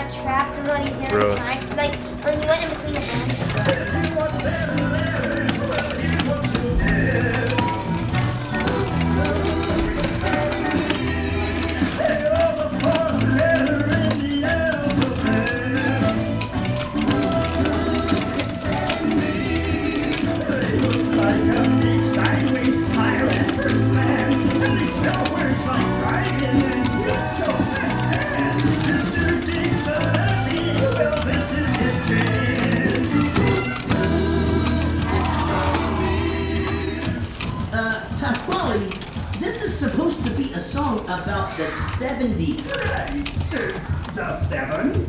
got trapped in one of these random times. Like when you went in between the this is supposed to be a song about the 70s. Right. The 70s?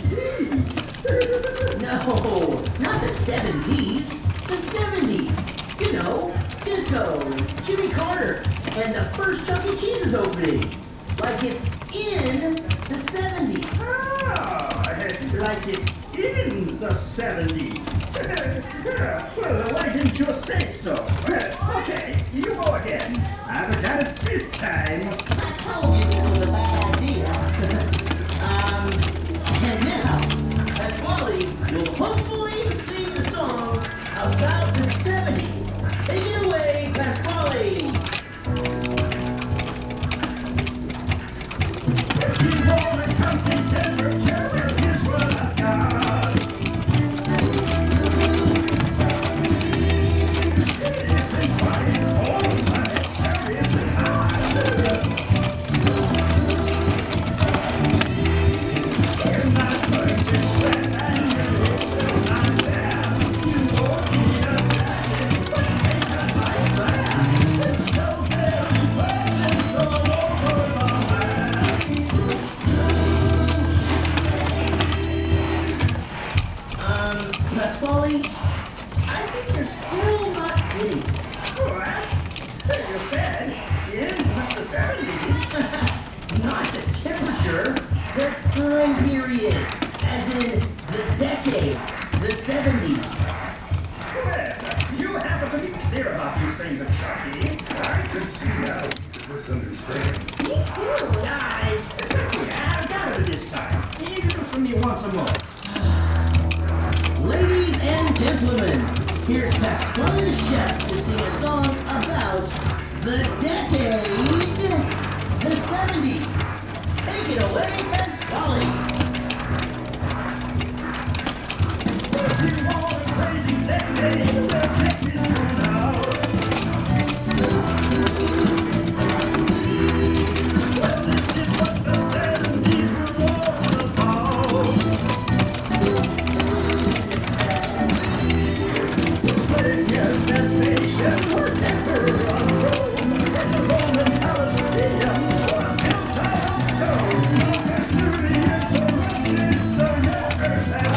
No, not the 70s. The 70s. You know, disco, Jimmy Carter, and the first Chuck E. Cheese's opening. Like it's in the 70s. Ah, like it's in the 70s. Well, why didn't you say so? Okay, you go again. I've got it this time. I told you this was a bad idea. And now, Pasquale will hopefully sing a song about the 70s. Take it away, Pasquale. If you want a comfy temperature, here's what I've got. Pasquale, I think you're still not getting it. What? You said in the 70s? Not the temperature, the time period. As in the decade, the 70s. Well, you happen to be clear about these things, Chucky. I can see how you could misunderstand. Me too, guys. It's okay, I've got it this time. Introduce me once more. Ladies and gentlemen, here's Pasquale the Chef to sing a song about the decade, the 70s. Take it away, Pasquale. If you want a crazy decade, well, check this one out. Well, this is what the 70s were all about. Yes, Vespasian was emperor of Rome, and the Roman Colosseum was built out of stone. Vesuvius erupted, the rockers had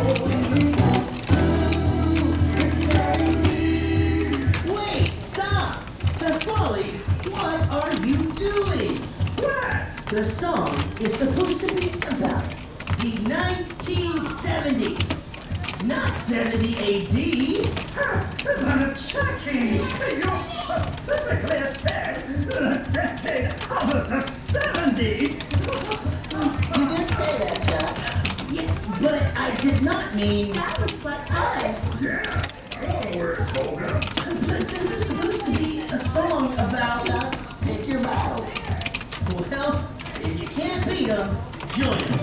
Wait, stop! Pasquale, what are you doing? What? The song is supposed to be about the 1970s, not 70 AD. But Chucky, you specifically said the decade of the 70s. You did say that, Chuck. Yeah, but I did not mean... that looks like I. Yeah, all words, Olga. But this is supposed to be a song about... Chuck, pick your battles. Well, if you can't beat them, join them.